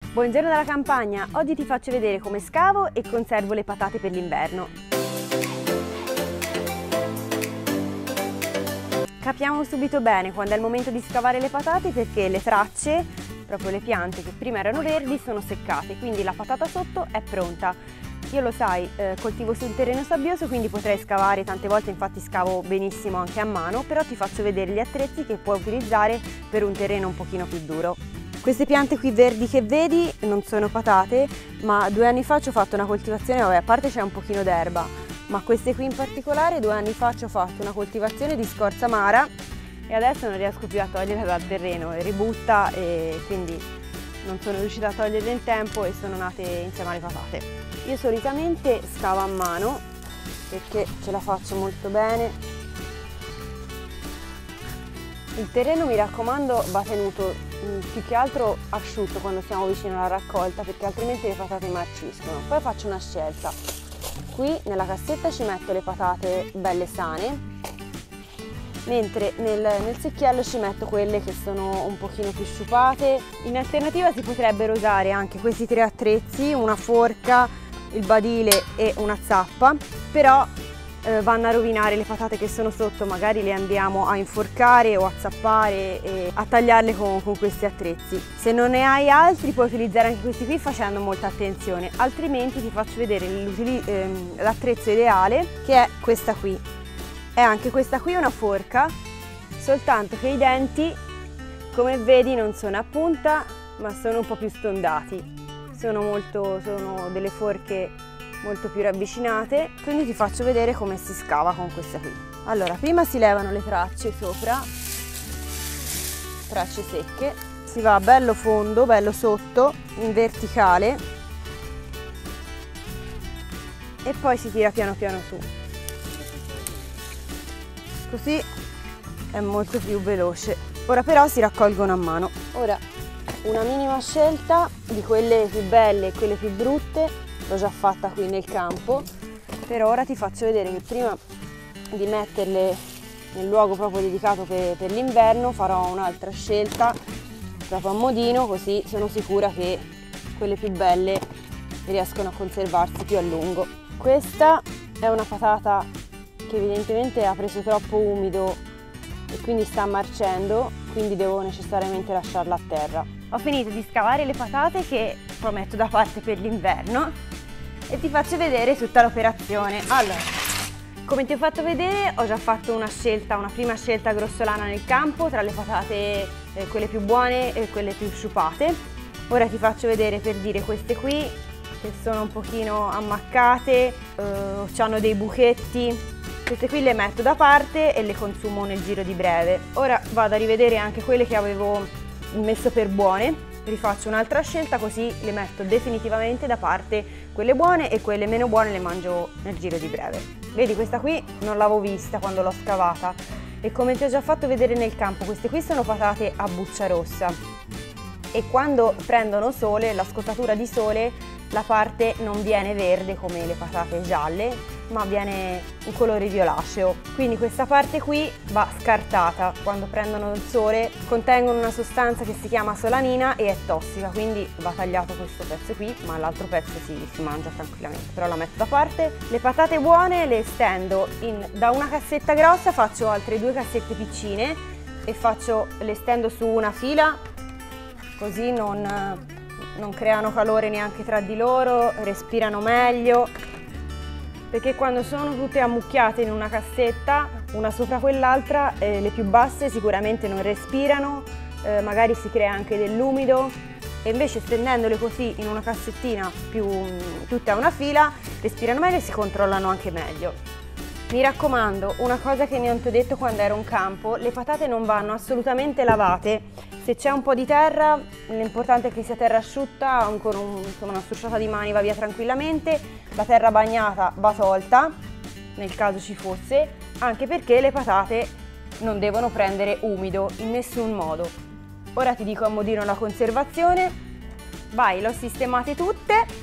Buongiorno dalla campagna, oggi ti faccio vedere come scavo e conservo le patate per l'inverno. Capiamo subito bene quando è il momento di scavare le patate perché le tracce, proprio le piante che prima erano verdi, sono seccate, quindi la patata sotto è pronta. Io lo sai, coltivo su un terreno sabbioso, quindi potrei scavare tante volte, infatti scavo benissimo anche a mano, però ti faccio vedere gli attrezzi che puoi utilizzare per un terreno un pochino più duro. Queste piante qui verdi che vedi non sono patate, ma 2 anni fa ci ho fatto una coltivazione, vabbè, a parte c'è un pochino d'erba, ma queste qui in particolare 2 anni fa ci ho fatto una coltivazione di scorza amara e adesso non riesco più a toglierla dal terreno, è ributta e quindi non sono riuscita a toglierle in tempo e sono nate insieme alle patate. Io solitamente scavo a mano perché ce la faccio molto bene. Il terreno, mi raccomando, va tenuto più che altro asciutto quando siamo vicino alla raccolta perché altrimenti le patate marciscono. Poi faccio una scelta. Qui nella cassetta ci metto le patate belle sane, mentre nel secchiello ci metto quelle che sono un pochino più sciupate. In alternativa si potrebbero usare anche questi 3 attrezzi, una forca, il badile e una zappa, però vanno a rovinare le patate che sono sotto, magari le andiamo a inforcare o a zappare e a tagliarle con questi attrezzi. Se non ne hai altri puoi utilizzare anche questi qui facendo molta attenzione, altrimenti ti faccio vedere l'attrezzo ideale, che è questa qui. È anche questa qui una forca, soltanto che i denti, come vedi, non sono a punta ma sono un po' più stondati. Sono delle forche molto più ravvicinate, quindi ti faccio vedere come si scava con questa qui. Allora, prima si levano le tracce sopra, tracce secche, si va bello fondo, bello sotto, in verticale e poi si tira piano piano su. Così è molto più veloce. Ora però si raccolgono a mano. Ora una minima scelta di quelle più belle e quelle più brutte l'ho già fatta qui nel campo, per ora ti faccio vedere che prima di metterle nel luogo proprio dedicato per l'inverno farò un'altra scelta proprio a modino, così sono sicura che quelle più belle riescono a conservarsi più a lungo. Questa è una patata che evidentemente ha preso troppo umido e quindi sta marcendo, quindi devo necessariamente lasciarla a terra. Ho finito di scavare le patate che poi metto da parte per l'inverno e ti faccio vedere tutta l'operazione. Allora, come ti ho fatto vedere, ho già fatto una prima scelta grossolana nel campo tra le patate quelle più buone e quelle più sciupate. Ora ti faccio vedere, per dire, queste qui che sono un pochino ammaccate, hanno dei buchetti. Queste qui le metto da parte e le consumo nel giro di breve. Ora vado a rivedere anche quelle che avevo messo per buone, rifaccio un'altra scelta così le metto definitivamente da parte, quelle buone, e quelle meno buone le mangio nel giro di breve. Vedi, questa qui non l'avevo vista quando l'ho scavata e come ti ho già fatto vedere nel campo, queste qui sono patate a buccia rossa e quando prendono sole, la scottatura di sole, la parte non viene verde come le patate gialle, ma viene un colore violaceo, quindi questa parte qui va scartata. Quando prendono il sole contengono una sostanza che si chiama solanina e è tossica, quindi va tagliato questo pezzo qui, ma l'altro pezzo si mangia tranquillamente, però la metto da parte. Le patate buone le stendo da una cassetta grossa, faccio altre 2 cassette piccine e le stendo su una fila, così non creano calore neanche tra di loro, respirano meglio, perché quando sono tutte ammucchiate in una cassetta, una sopra quell'altra, le più basse sicuramente non respirano, magari si crea anche dell'umido, e invece stendendole così in una cassettina tutte a una fila, respirano meglio e si controllano anche meglio. Mi raccomando, una cosa che non ti ho detto quando ero in campo, le patate non vanno assolutamente lavate. Se c'è un po' di terra, l'importante è che sia terra asciutta, ancora una strusciata di mani va via tranquillamente, la terra bagnata va tolta, nel caso ci fosse, anche perché le patate non devono prendere umido in nessun modo. Ora ti dico a modino la conservazione. Vai, l'ho sistemate tutte.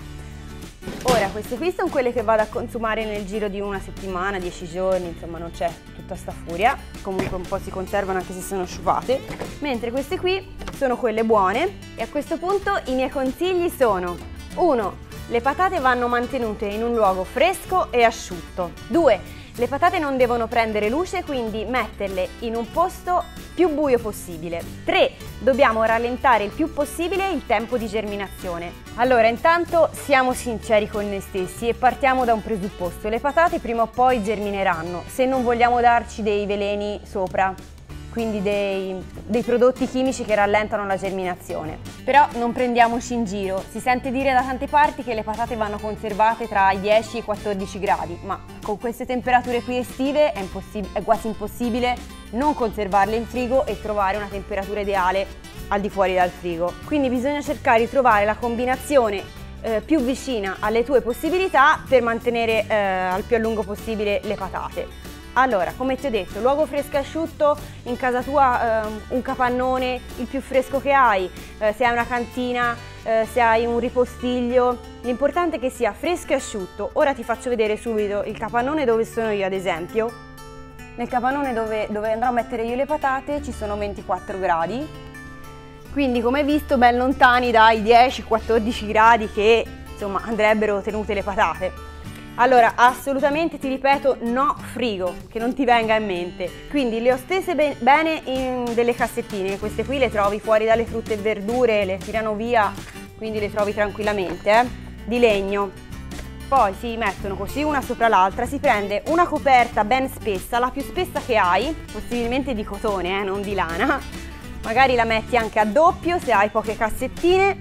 Ora queste qui sono quelle che vado a consumare nel giro di una settimana, 10 giorni, insomma non c'è tutta sta furia, comunque un po' si conservano anche se sono sciupate, mentre queste qui sono quelle buone e a questo punto i miei consigli sono: 1. Le patate vanno mantenute in un luogo fresco e asciutto. 2. Le patate non devono prendere luce, quindi metterle in un posto più buio possibile. 3. Dobbiamo rallentare il più possibile il tempo di germinazione. Allora, intanto siamo sinceri con noi stessi e partiamo da un presupposto: le patate prima o poi germineranno, se non vogliamo darci dei veleni sopra, quindi dei prodotti chimici che rallentano la germinazione. Però non prendiamoci in giro, si sente dire da tante parti che le patate vanno conservate tra i 10 e i 14 gradi, ma con queste temperature qui estive è quasi impossibile non conservarle in frigo e trovare una temperatura ideale al di fuori dal frigo. Quindi bisogna cercare di trovare la combinazione più vicina alle tue possibilità per mantenere al più a lungo possibile le patate. Allora, come ti ho detto, luogo fresco e asciutto, in casa tua un capannone, il più fresco che hai, se hai una cantina, se hai un ripostiglio, l'importante è che sia fresco e asciutto. Ora ti faccio vedere subito il capannone dove sono io, ad esempio. Nel capannone dove andrò a mettere io le patate ci sono 24 gradi, quindi come hai visto ben lontani dai 10-14 gradi che insomma andrebbero tenute le patate. Allora, assolutamente ti ripeto, no frigo, che non ti venga in mente. Quindi le ho stese bene in delle cassettine, queste qui le trovi fuori dalle frutte e verdure, le tirano via, quindi le trovi tranquillamente, di legno. Poi si mettono così una sopra l'altra, si prende una coperta ben spessa, la più spessa che hai, possibilmente di cotone, non di lana. Magari la metti anche a doppio se hai poche cassettine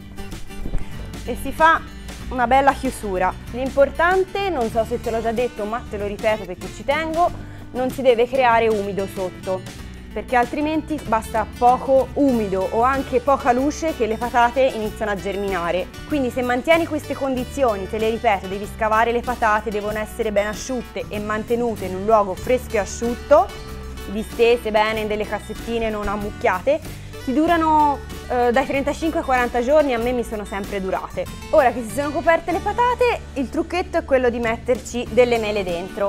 e si fa una bella chiusura. L'importante, non so se te l'ho già detto ma te lo ripeto perché ci tengo, non si deve creare umido sotto, perché altrimenti basta poco umido o anche poca luce che le patate iniziano a germinare. Quindi se mantieni queste condizioni, te le ripeto, devi scavare le patate, devono essere ben asciutte e mantenute in un luogo fresco e asciutto, distese bene in delle cassettine non ammucchiate, ti durano dai 35 ai 40 giorni, a me mi sono sempre durate. Ora che si sono coperte le patate, il trucchetto è quello di metterci delle mele dentro.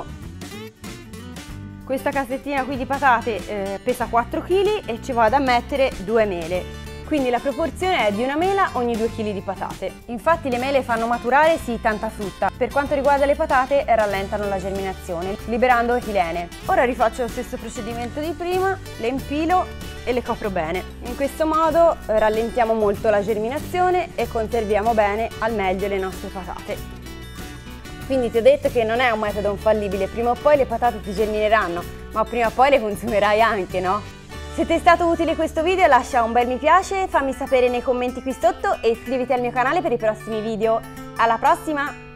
Questa cassettina qui di patate pesa 4 kg e ci vado a mettere 2 mele. Quindi la proporzione è di una mela ogni 2 kg di patate. Infatti le mele fanno maturare sì tanta frutta. Per quanto riguarda le patate rallentano la germinazione, liberando etilene. Ora rifaccio lo stesso procedimento di prima, le infilo e le copro bene. In questo modo rallentiamo molto la germinazione e conserviamo bene al meglio le nostre patate. Quindi ti ho detto che non è un metodo infallibile, prima o poi le patate ti germineranno, ma prima o poi le consumerai anche, no? Se ti è stato utile questo video lascia un bel mi piace, fammi sapere nei commenti qui sotto e iscriviti al mio canale per i prossimi video. Alla prossima!